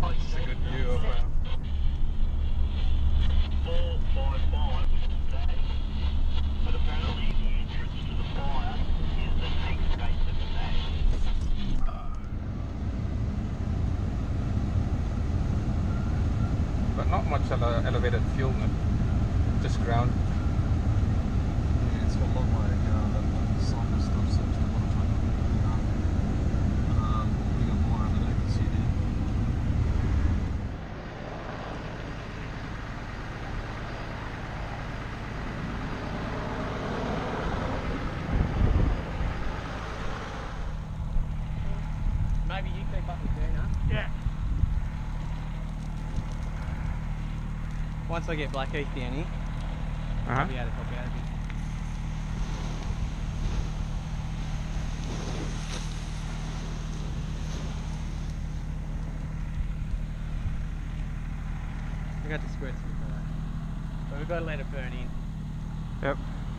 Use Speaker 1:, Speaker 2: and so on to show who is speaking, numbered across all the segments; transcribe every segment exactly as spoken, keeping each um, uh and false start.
Speaker 1: It's a good view of uh,
Speaker 2: four five five, which is today, but apparently the entrance to the fire is the next gate to the dash.
Speaker 1: but not much ele elevated fuel, no? Just ground.
Speaker 3: Yeah, it's got a long way to go. That, that cycle stuff, so it's want to try and get it up. Um, we got more underneath us here now.
Speaker 4: Maybe you keep up with Dina.
Speaker 1: Yeah.
Speaker 4: Once I get Blackheath down here,
Speaker 1: Uh-huh.
Speaker 4: I'll be able to help out a bit. We got the squirts for that. But we've got to let it burn in.
Speaker 1: Yep.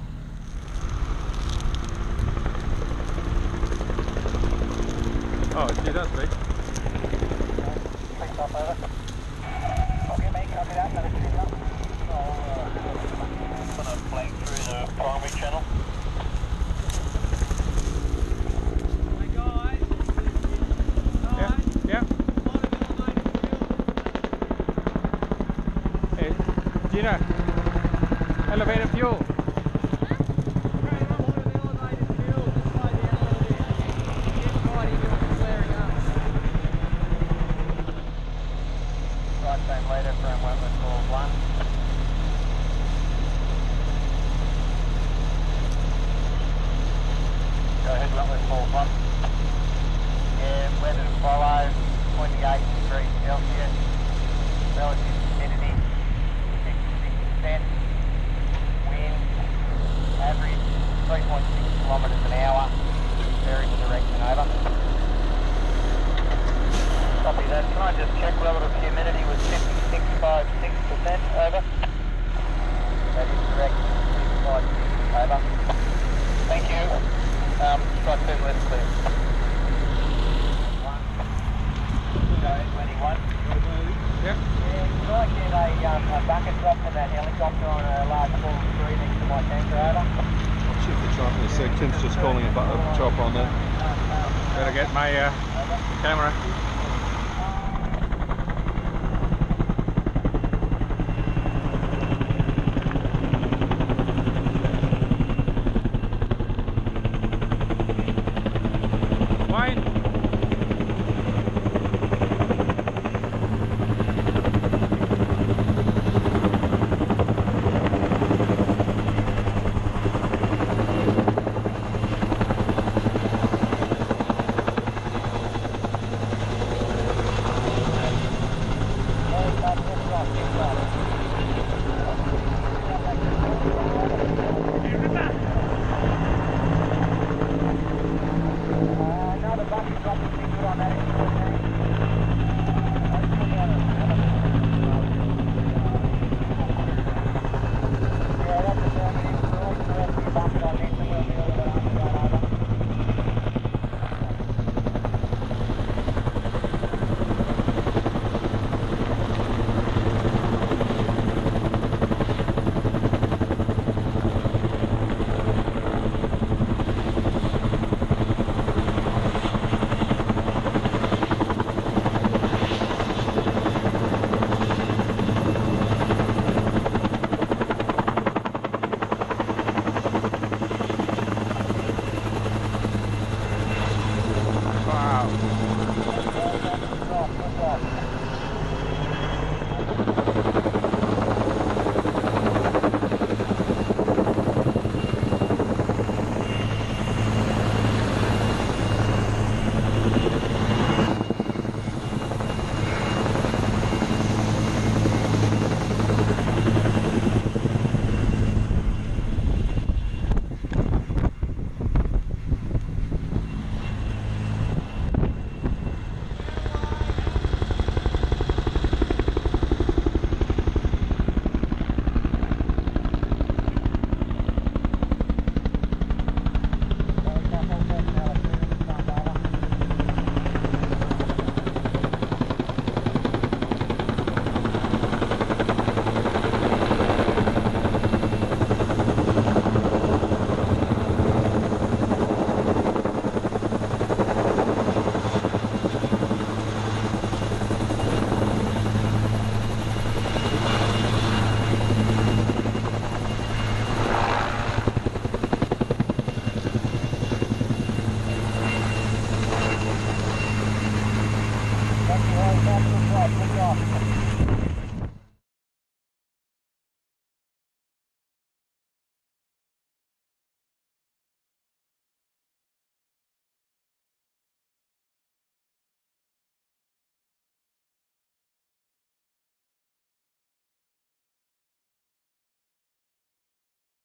Speaker 1: Oh, gee, that's big.
Speaker 2: Picked up over. Copy me, copy that, another two up. I'll uh, put a flank through the primary channel.
Speaker 4: Hey guys!
Speaker 1: Yeah, yeah. Hey, Gina, elevated fuel.
Speaker 2: Right turn later from Wentworth Hall one. Go ahead, Wentworth Hall one. Yeah, weather to follow, twenty-eight degrees Celsius. Relative humidity, sixty-six percent. Wind, average three point six kilometres an hour. Very direction over. Copy that. Can I just check relative humidity was fifty-six point five six percent over? That is correct. six five six over. Thank you. Um, strike two left clear. One. Go twenty-one.
Speaker 1: Yep.
Speaker 2: Yeah, could I get a, um, a bucket drop from that helicopter on a large four three next to my tanker over?
Speaker 3: I'll check the chopper in a sec. Tim's just calling a, bu- a chopper on that.
Speaker 1: Better get my uh, camera.